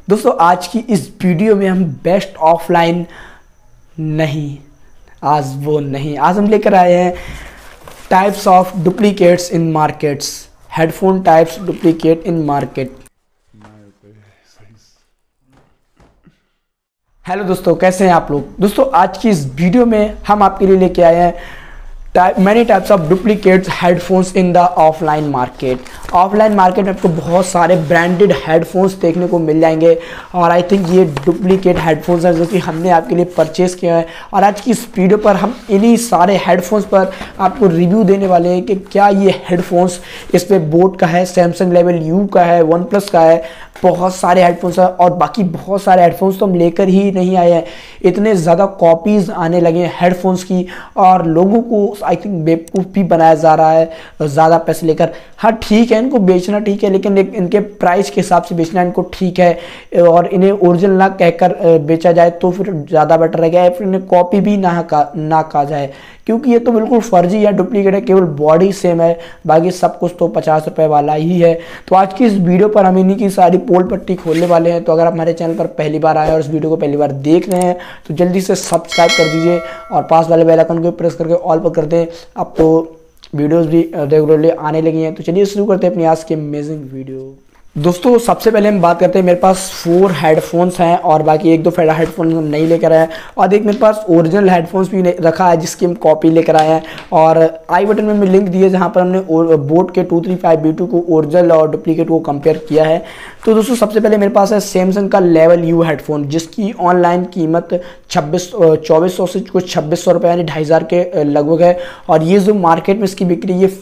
दोस्तों आज की इस वीडियो में हम बेस्ट ऑफलाइन नहीं, आज हम लेकर आए हैं types of duplicates in markets, headphone types duplicate in market. Hello दोस्तों, कैसे हैं आप लोग। दोस्तों आज की इस वीडियो में हम आपके लिए लेके आए हैं many types of duplicates headphones in the offline market. Offline market में आपको बहुत सारे ब्रांडेड हेडफोन्स देखने को मिल जाएंगे और आई थिंक ये डुप्लीकेट हेडफोन्स हैं जो कि हमने आपके लिए परचेज़ किया है। और आज की इस वीडियो पर हम इन्हीं सारे हेडफोन्स पर आपको रिव्यू देने वाले हैं कि क्या ये हेडफोन्स, इस पर बोट का है, सैमसंग लेवल यू का है, वन प्लस का है, बहुत सारे हेडफोन्स हैं। और बाकी बहुत सारे हेडफोन्स तो हम लेकर ही नहीं आए हैं, इतने ज़्यादा कॉपीज़ आने लगे हैं हेडफोन्स की और लोगों को आई थिंक बेवकूफ़ भी बनाया जा रहा है ज़्यादा पैसे लेकर। हाँ ठीक है, इनको बेचना ठीक है, लेकिन इनके प्राइस के हिसाब से बेचना इनको ठीक है और इन्हें ओरिजिनल ना कहकर बेचा जाए तो फिर ज़्यादा बेटर रहेगा, फिर इन्हें कॉपी भी ना कहा जाए, क्योंकि ये तो बिल्कुल फर्जी या डुप्लीकेट है, केवल बॉडी सेम है, बाकी सब कुछ तो 50 रुपये वाला ही है। तो आज की इस वीडियो पर हम इन्हीं की सारी पोल पट्टी खोलने वाले हैं। तो अगर आप हमारे चैनल पर पहली बार आए और इस वीडियो को पहली बार देख रहे हैं तो जल्दी से सब्सक्राइब कर दीजिए और पास वाले बेल आइकन को प्रेस करके ऑल पर कर दें। आपको वीडियोज़ भी रेगुलरली आने लगी हैं। तो चलिए शुरू करते हैं अपनी आज की अमेजिंग वीडियो। दोस्तों सबसे पहले हम बात करते हैं, मेरे पास 4 हेडफोन्स हैं और बाकी 1-2 हेडफोन हम नहीं लेकर आए हैं और एक मेरे पास ओरिजिनल हेडफोन्स भी रखा है जिसकी हम कॉपी लेकर आए हैं। और आई बटन में लिंक दिए जहां पर हमने बोट के 235B2 को ओरिजिनल और डुप्लीकेट को कंपेयर किया है। तो दोस्तों सबसे पहले मेरे पास है सैमसंग का लेवल यू हेडफोन, जिसकी ऑनलाइन कीमत 2400 से कुछ 2600 रुपये यानी 2500 के लगभग है। और ये जो मार्केट में इसकी बिक्री ये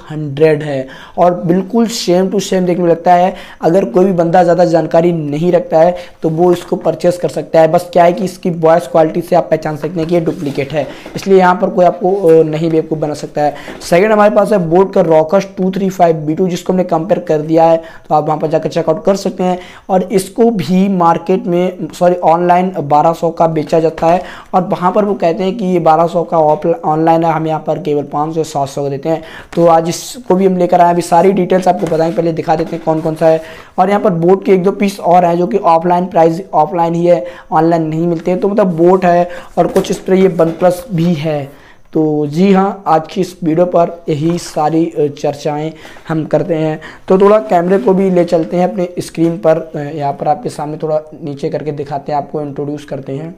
500 है और बिल्कुल सेम टू सेम देखने में लगता है। अगर कोई भी बंदा ज़्यादा जानकारी नहीं रखता है तो वो इसको परचेस कर सकता है। बस क्या है कि इसकी वॉइस क्वालिटी से आप पहचान सकते हैं कि ये डुप्लीकेट है, इसलिए यहाँ पर कोई आपको नहीं बेवकूफ़ बना सकता है। सेकंड हमारे पास है बोट का रॉकस 235B2, जिसको हमने कंपेयर कर दिया है, तो आप वहाँ पर जाकर चेकआउट कर सकते हैं। और इसको भी मार्केट में ऑनलाइन 1200 का बेचा जाता है और वहाँ पर वो कहते हैं कि ये 1200 का ऑनलाइन है, हम यहाँ पर केवल 500 से 700 का देते हैं। तो आज इसको भी हम लेकर आए, अभी सारी डिटेल्स आपको बताएंगे, पहले दिखा देते हैं कौन कौन सा है। और यहाँ पर बोट के 1-2 पीस और हैं जो कि ऑफलाइन प्राइस ऑफलाइन ही है, ऑनलाइन नहीं मिलते हैं। तो मतलब बोट है और कुछ इस तरह ये वन प्लस भी है। तो जी हाँ, आज की इस वीडियो पर यही सारी चर्चाएं हम करते हैं। तो थोड़ा कैमरे को भी ले चलते हैं अपने स्क्रीन पर, यहाँ पर आपके सामने थोड़ा नीचे करके दिखाते हैं, आपको इंट्रोड्यूस करते हैं।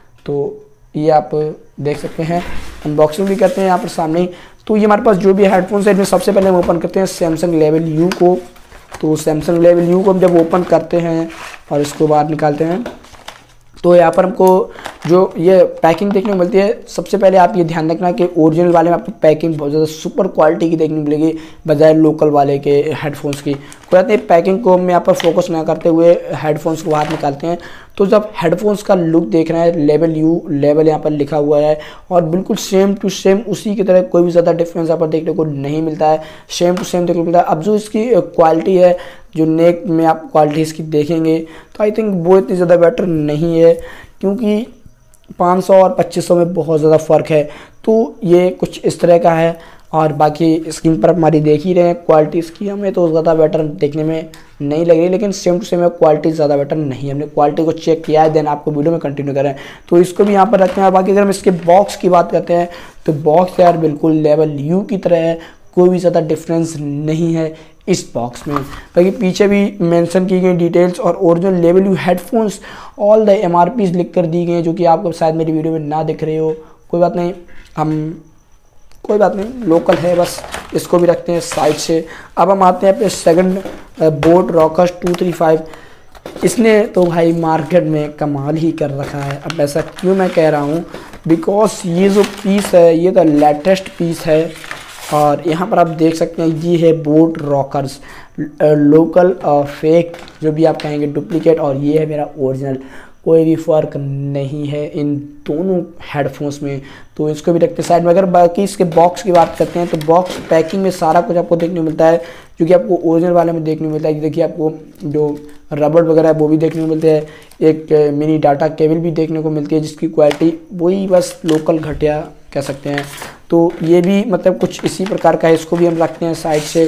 तो ये आप देख सकते हैं, अनबॉक्सिंग भी करते हैं यहाँ पर सामने ही। तो ये हमारे पास जो भी हेडफोन्स है, इनमें सबसे पहले हम ओपन करते हैं सैमसंग लेवल यू को। तो सैमसंग लेवल यू को हम जब ओपन करते हैं और इसको बाहर निकालते हैं तो यहाँ पर हमको जो ये पैकिंग देखने को मिलती है, सबसे पहले आप ये ध्यान रखना कि ओरिजिनल वाले में आपको पैकिंग बहुत ज़्यादा सुपर क्वालिटी की देखने को मिलेगी बजाय लोकल वाले के हेडफोन्स की। कोई बात नहीं, पैकिंग को हम यहाँ पर फोकस ना करते हुए हेडफोन्स को बाहर निकालते हैं। तो जब हेडफोन्स का लुक देख रहे हैं, लेवल यू लेवल यहाँ पर लिखा हुआ है और बिल्कुल सेम टू सेम उसी की तरह, कोई भी ज़्यादा डिफरेंस यहाँ पर देखने को नहीं मिलता है, सेम टू सेम देखने को मिलता है। अब जो इसकी क्वालिटी है, जो नेक में आप क्वालिटी इसकी देखेंगे तो आई थिंक वो इतनी ज़्यादा बेटर नहीं है, क्योंकि 500 और 2500 में बहुत ज़्यादा फ़र्क है। तो ये कुछ इस तरह का है और बाकी स्क्रीन पर हमारी देख ही रहे हैं क्वालिटी इसकी, हमें तो ज़्यादा बेटर देखने में नहीं लग रही, लेकिन सेम टू सेम क्वालिटी ज़्यादा बेटर नहीं है। हमने क्वालिटी को चेक किया है, देन आपको वीडियो में कंटिन्यू करें। तो इसको भी यहाँ पर रखते हैं। बाकी अगर हम इसके बॉक्स की बात करते हैं तो बॉक्स यार बिल्कुल लेवल यू की तरह है, कोई भी ज़्यादा डिफरेंस नहीं है इस बॉक्स में। बाकी पीछे भी मेंशन की गई डिटेल्स और original level you headphones all the MRPs लिख कर दी गई हैं, जो कि आपको शायद मेरी वीडियो में ना दिख रहे हो। कोई बात नहीं, कोई बात नहीं, लोकल है, बस इसको भी रखते हैं साइड से। अब हम आते हैं अपने सेकंड बोट रॉकस 235। इसने तो भाई मार्केट में कमाल ही कर रखा है। अब ऐसा क्यों मैं कह रहा हूँ, बिकॉज ये जो पीस है ये तो लेटेस्ट पीस है और यहाँ पर आप देख सकते हैं ये है बोट रॉकर्स लोकल फेक, जो भी आप कहेंगे डुप्लीकेट, और ये है मेरा ओरिजिनल। कोई भी फ़र्क नहीं है इन दोनों हेडफोन्स में। तो इसको भी रखते साइड में। अगर बाकी इसके बॉक्स की बात करते हैं तो बॉक्स पैकिंग में सारा कुछ आपको देखने को मिलता है, जो कि आपको ओरिजिनल वाले में देखने को मिलता है। देखिए आपको जो रबड़ वगैरह है वो भी देखने को मिलते हैं, एक मिनी डाटा केबल भी देखने को मिलती है जिसकी क्वालिटी वही बस लोकल घटिया कह सकते हैं। तो ये भी मतलब कुछ इसी प्रकार का है, इसको भी हम रखते हैं साइड से।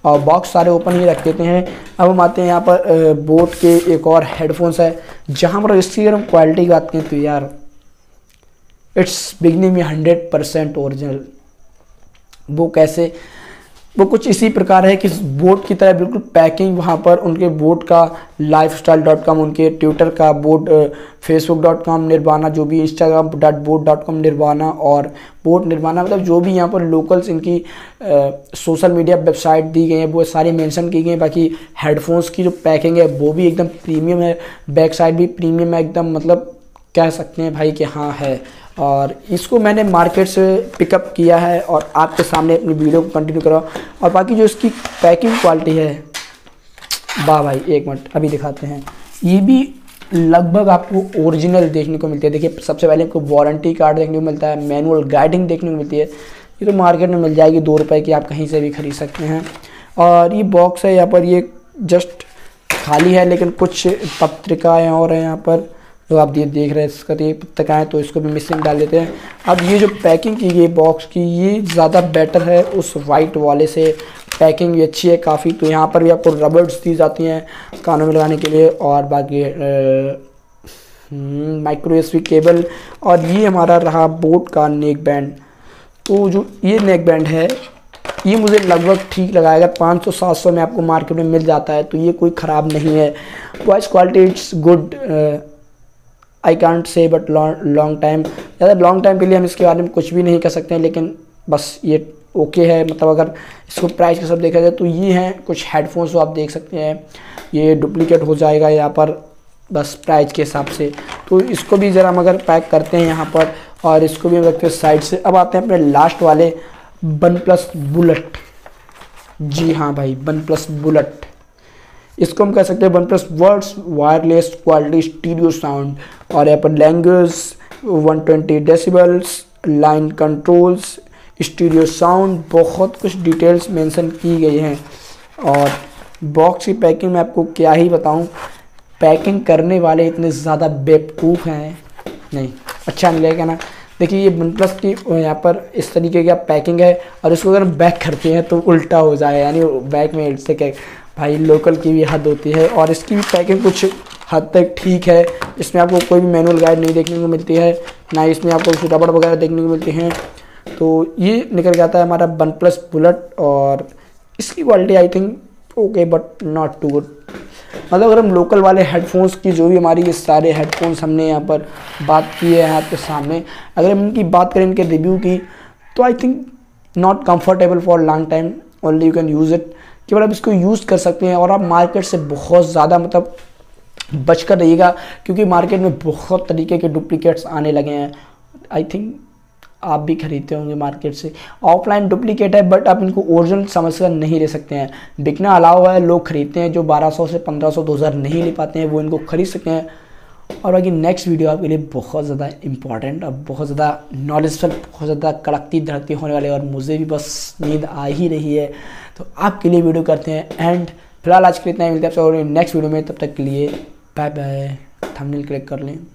और बॉक्स सारे ओपन ही रख देते हैं। अब हम आते हैं यहाँ पर बोट के एक और हेडफोन्स है, जहाँ पर इसकी अगर हम क्वालिटी की बात करें तो यार इट्स बिगनिंग में 100% ओरिजिनल। वो कैसे, वो कुछ इसी प्रकार है कि बोट की तरह बिल्कुल पैकिंग, वहाँ पर उनके बोट का lifestyle.com, उनके ट्विटर का बोट, facebook.com निर्वाणा, जो भी instagram.boat.com निर्वाणा और बोट निर्वाणा, मतलब जो भी यहाँ पर लोकल्स इनकी सोशल मीडिया वेबसाइट दी गई है वो सारी मेंशन की गई है। बाकी हेडफोन्स की जो पैकिंग है वो भी एकदम प्रीमियम है, बैक साइड भी प्रीमियम है एकदम, मतलब कह सकते हैं भाई कि हाँ है। और इसको मैंने मार्केट से पिकअप किया है और आपके सामने अपनी वीडियो को कंटिन्यू करा। और बाकी जो इसकी पैकिंग क्वालिटी है, वाह भाई, एक मिनट अभी दिखाते हैं। ये भी लगभग आपको ओरिजिनल देखने को मिलती है। देखिए सबसे पहले आपको वारंटी कार्ड देखने को मिलता है, मैनुअल गाइडिंग देखने को मिलती है। ये तो मार्केट में मिल जाएगी 2 रुपये की, आप कहीं से भी खरीद सकते हैं। और ये बॉक्स है यहाँ पर, ये जस्ट खाली है, लेकिन कुछ पत्रिकाएँ और हैं यहाँ पर जो आप देख रहे हैं। इसका तो ये पत्रिकाएँ, तो इसको भी मिक्सिंग डाल देते हैं। अब ये जो पैकिंग की गई बॉक्स की, ये ज़्यादा बेटर है उस वाइट वाले से, पैकिंग भी अच्छी है काफ़ी। तो यहाँ पर भी आपको रबर्स दी जाती हैं कानों में लगाने के लिए, और बाकी माइक्रो USB केबल। और ये हमारा रहा बोट का नेक बैंड। तो जो ये नेक बैंड है ये मुझे लगभग ठीक लगाएगा, 500-700 में आपको मार्केट में मिल जाता है, तो ये कोई ख़राब नहीं है। Voice quality it's good, I can't say, but long time, ज़्यादा लॉन्ग टाइम के लिए हम इसके बारे में कुछ भी नहीं कर सकते हैं, लेकिन बस ये ओके है। मतलब अगर इसको प्राइस के सब देखा जाए तो ये हैं कुछ हेडफोन्स जो आप देख सकते हैं। ये डुप्लीकेट हो जाएगा यहाँ पर बस प्राइस के हिसाब से। तो इसको भी ज़रा हम अगर पैक करते हैं यहाँ पर, और इसको भी हम रखते हैं साइड से। अब आते हैं अपने लास्ट वाले OnePlus बुलेट। जी हाँ भाई, OnePlus बुलेट, इसको हम कह सकते हैं OnePlus words wireless quality stereo sound. और यहाँ पर language 120 decibels, line controls, stereo sound, बहुत कुछ डिटेल्स मेंशन की गई हैं। और बॉक्स की पैकिंग में आपको क्या ही बताऊं, पैकिंग करने वाले इतने ज़्यादा बेवकूफ़ हैं, नहीं अच्छा नहीं लगेगा ना। देखिए ये OnePlus की यहाँ पर इस तरीके की पैकिंग है, और इसको अगर बैक करते हैं तो उल्टा हो जाए, यानी बैक में इससे क्या भाई, लोकल की भी हद होती है। और इसकी भी पैकिंग कुछ हद तक ठीक है, इसमें आपको कोई भी मैनुअल गाइड नहीं देखने को मिलती है, ना इसमें आपको कुछ रबड़ वगैरह देखने को मिलती हैं। तो ये निकल जाता है हमारा OnePlus बुलेट। और इसकी quality I think okay, but not too good. मतलब अगर हम लोकल वाले हेडफोन्स की, जो भी हमारी ये सारे हेडफोन्स हमने यहाँ पर बात की है आपके सामने, अगर हम इनकी बात करें इनके रिव्यू की, तो I think not comfortable for long time, only you can use it, केवल आप इसको यूज़ कर सकते हैं। और आप मार्केट से बहुत ज़्यादा मतलब बच कर रहिएगा, क्योंकि मार्केट में बहुत तरीके के डुप्लीकेट्स आने लगे हैं। आई थिंक आप भी खरीदते होंगे मार्केट से, ऑफलाइन डुप्लीकेट है, बट आप इनको ओरिजिनल समझ कर नहीं ले सकते हैं। बिकना अलाउ है, लोग खरीदते हैं, जो 1200 से 1500 2000 नहीं ले पाते हैं वो इनको खरीद सकते हैं। और बाकी नेक्स्ट वीडियो आपके लिए बहुत ज़्यादा इंपॉर्टेंट और बहुत ज़्यादा नॉलेजफुल, बहुत ज़्यादा कड़कती धड़कती होने वाले, और मुझे भी बस नींद आ ही रही है, तो आपके लिए वीडियो करते हैं एंड। फिलहाल आज के लिए इतना ही, मिलते हैं आपसे और नेक्स्ट वीडियो में, तब तक के लिए बाय बाय। थंबनेल क्लिक कर लें।